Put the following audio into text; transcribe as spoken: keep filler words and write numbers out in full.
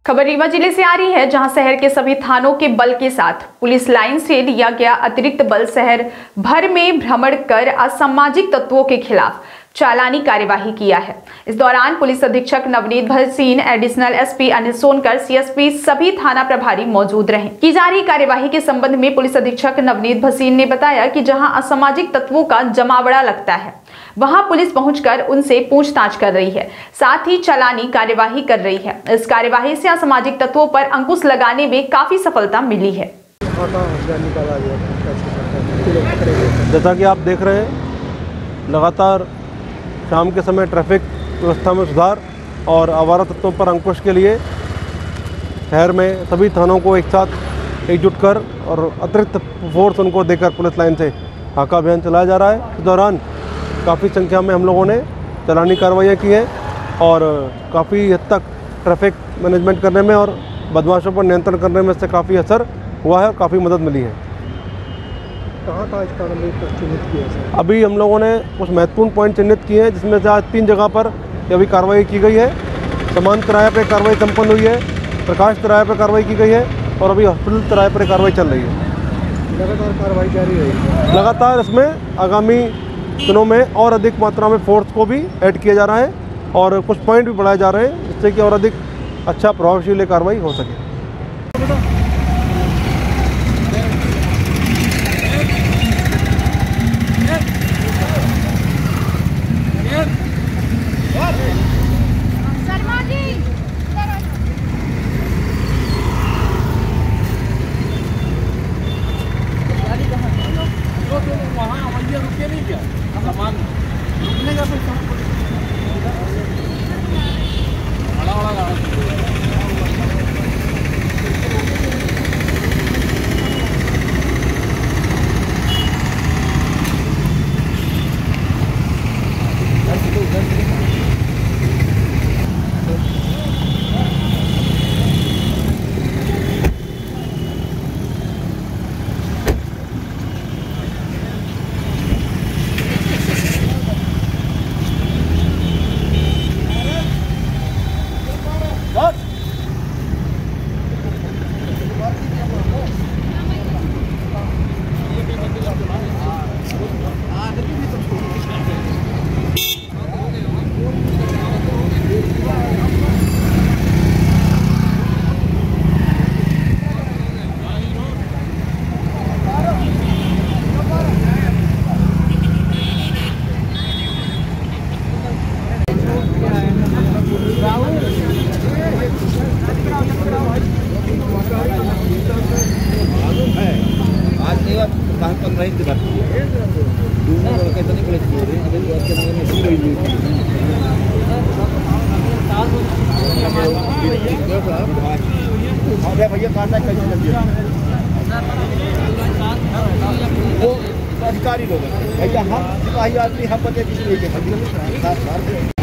खबर रीवा जिले से आ रही है, जहां शहर के सभी थानों के बल के साथ पुलिस लाइन से लिया गया अतिरिक्त बल शहर भर में भ्रमण कर असामाजिक तत्वों के खिलाफ चालानी कार्यवाही किया है। इस दौरान पुलिस अधीक्षक Navneet Bhasin, additional SP Anil Sonkar, CSP सभी थाना प्रभारी मौजूद रहे। की जा रही कार्यवाही के संबंध में पुलिस अधीक्षक नवनीत भसीन ने बताया कि जहां असामाजिक तत्वों का जमावड़ा लगता है, वहां पुलिस पहुंचकर उनसे पूछताछ कर रही है, साथ ही चालानी कार्यवाही कर रही है। इस कार्यवाही से असामाजिक तत्वों पर अंकुश लगाने में काफी सफलता मिली है। जैसा कि आप देख रहे हैं, लगातार शाम के समय ट्रैफिक व्यवस्था में सुधार और आवारा तत्वों पर अंकुश के लिए शहर में सभी थानों को एक साथ एकजुट कर और अतिरिक्त फोर्स उनको देकर पुलिस लाइन से हाका अभियान चलाया जा रहा है। इस दौरान काफ़ी संख्या में हम लोगों ने चालानी कार्रवाइयाँ की हैं और काफ़ी हद तक ट्रैफिक मैनेजमेंट करने में और बदमाशों पर नियंत्रण करने में इससे काफ़ी असर हुआ है और काफ़ी मदद मिली है। कहाँ कहाँ इस कार्रवाई पर चिन्हित किया है? अभी हम लोगों ने कुछ महत्वपूर्ण पॉइंट चिन्हित किए हैं, जिसमें से आज तीन जगह पर अभी कार्रवाई की गई है। समान किराए पर कार्रवाई संपन्न हुई है, प्रकाश किराए पर कार्रवाई की गई है और अभी हॉस्पिटल किराए पर कार्रवाई चल रही है। लगातार कार्रवाई जारी रहेगी। लगातार इसमें आगामी दिनों में और अधिक मात्रा में फोर्स को भी ऐड किया जा रहा है और कुछ पॉइंट भी बढ़ाए जा रहे हैं, जिससे कि और अधिक अच्छा प्रभावशील कार्रवाई हो सके। वहाँ अवैया रुके नहीं क्या? सामान रुकने का बड़ा बड़ा गाड़ी पंद्रह दिन बाद कैसा नहीं भैया काटा कैसे वो अधिकारी लोग भैया हम सिपाही आदमी हम बचे किसी